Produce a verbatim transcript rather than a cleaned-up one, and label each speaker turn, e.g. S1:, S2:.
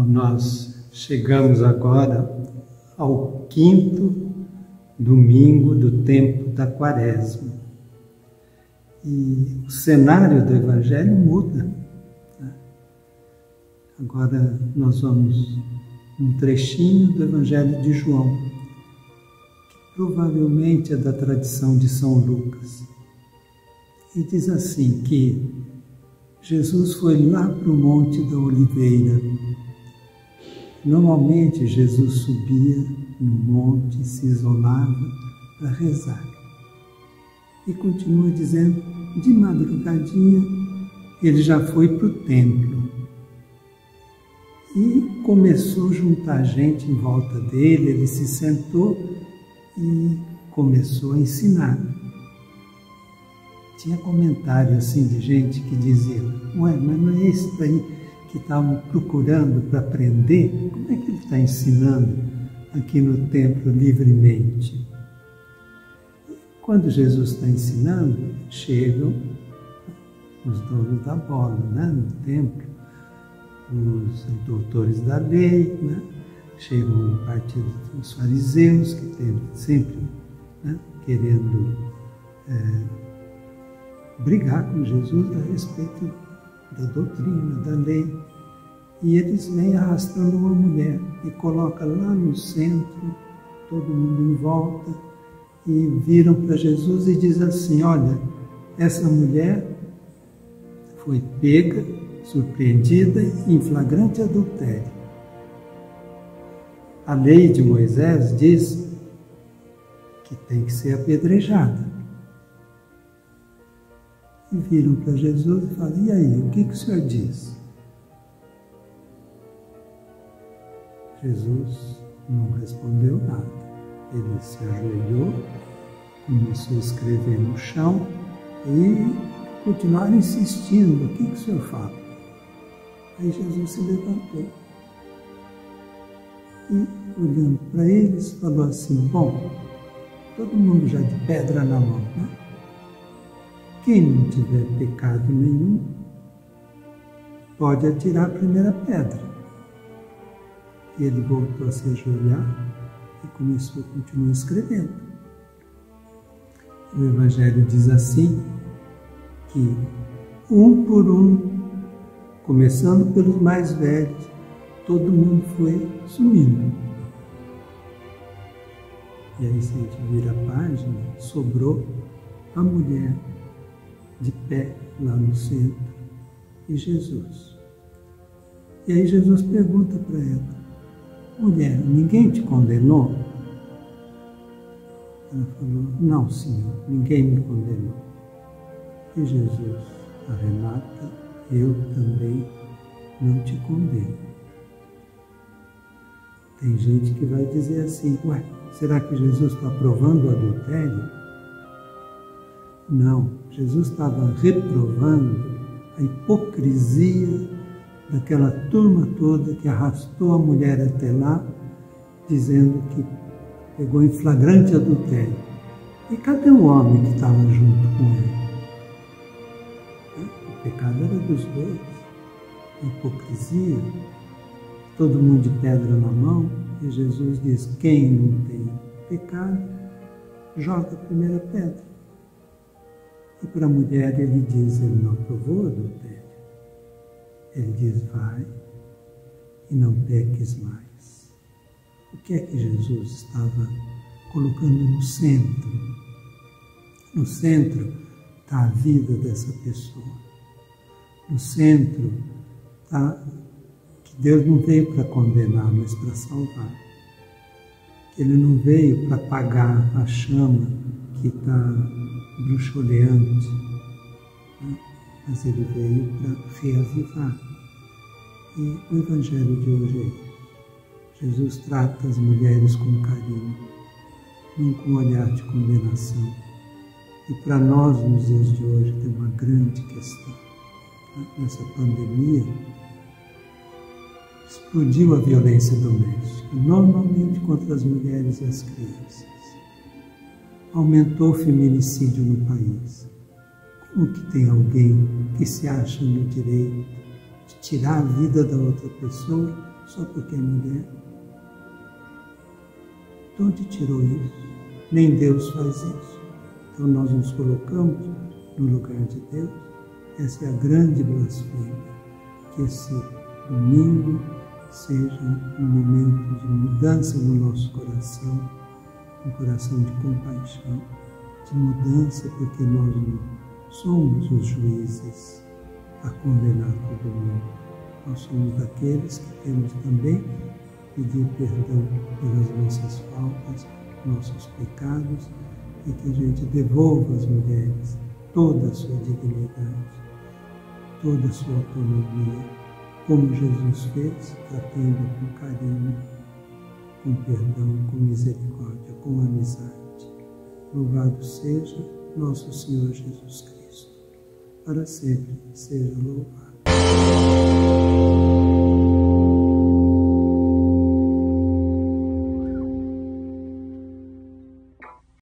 S1: Nós chegamos agora ao quinto domingo do tempo da Quaresma. E o cenário do Evangelho muda. Agora nós vamos num trechinho do Evangelho de João, que provavelmente é da tradição de São Lucas. E diz assim que Jesus foi lá para o Monte da Oliveira. Normalmente Jesus subia no monte, se isolava para rezar. E continua dizendo, de madrugadinha, ele já foi para o templo. E começou a juntar gente em volta dele, ele se sentou e começou a ensinar. Tinha comentário assim de gente que dizia, ué, mas não é esse daí que estavam procurando para aprender? Como é que ele está ensinando aqui no templo livremente? E quando Jesus está ensinando, chegam os donos da bola, né, no templo, os doutores da lei, né, chegam o partido dos fariseus, que teve sempre, né, querendo é, brigar com Jesus a respeito da doutrina, da lei. E eles vêm arrastando uma mulher e colocam lá no centro, todo mundo em volta, e viram para Jesus e dizem assim, olha, essa mulher foi pega, surpreendida em flagrante adultério. A lei de Moisés diz que tem que ser apedrejada. E viram para Jesus e falaram, e aí, o que, que o senhor diz? Jesus não respondeu nada. Ele se ajoelhou, começou a escrever no chão e continuaram insistindo, o que, que o senhor fala? Aí Jesus se levantou e, olhando para eles, falou assim, bom, todo mundo já de pedra na mão, né? Quem não tiver pecado nenhum, pode atirar a primeira pedra. E ele voltou a se ajoelhar e começou a continuar escrevendo. O Evangelho diz assim, que um por um, começando pelos mais velhos, todo mundo foi sumindo. E aí, se a gente vira a página, sobrou a mulher de pé lá no centro e Jesus. E aí Jesus pergunta para ela, mulher, ninguém te condenou? Ela falou, não, Senhor, ninguém me condenou. E Jesus, a Renata, eu também não te condeno. Tem gente que vai dizer assim, ué, será que Jesus está aprovando o adultério? Não, Jesus estava reprovando a hipocrisia daquela turma toda que arrastou a mulher até lá, dizendo que pegou em flagrante adultério. E cadê o homem que estava junto com ele? O pecado era dos dois. A hipocrisia, todo mundo de pedra na mão, e Jesus diz, quem não tem pecado, joga a primeira pedra. E para a mulher ele diz, ele não aprovou o adultério. Ele diz, vai e não peques mais. O que é que Jesus estava colocando no centro? No centro está a vida dessa pessoa. No centro está que Deus não veio para condenar, mas para salvar. Que Ele não veio para apagar a chama que está bruxoleante, né? Mas Ele veio para reavivar. E o Evangelho de hoje é isso. Jesus trata as mulheres com carinho, não com olhar de condenação. E para nós, nos dias de hoje, tem uma grande questão. Nessa pandemia, explodiu a violência doméstica, normalmente contra as mulheres e as crianças. Aumentou o feminicídio no país. Como que tem alguém que se acha no direito de tirar a vida da outra pessoa só porque é mulher. De onde tirou isso? Nem Deus faz isso. Então nós nos colocamos no lugar de Deus. Essa é a grande blasfêmia. Que esse domingo seja um momento de mudança no nosso coração, um coração de compaixão, de mudança, porque nós não somos os juízes a condenar todo mundo. Nós somos aqueles que temos também que pedir perdão pelas nossas faltas, nossos pecados, e que a gente devolva às mulheres toda a sua dignidade, toda a sua autonomia, como Jesus fez, tratando com carinho, com perdão, com misericórdia, com amizade. Louvado seja nosso Senhor Jesus Cristo, para sempre seja louvado.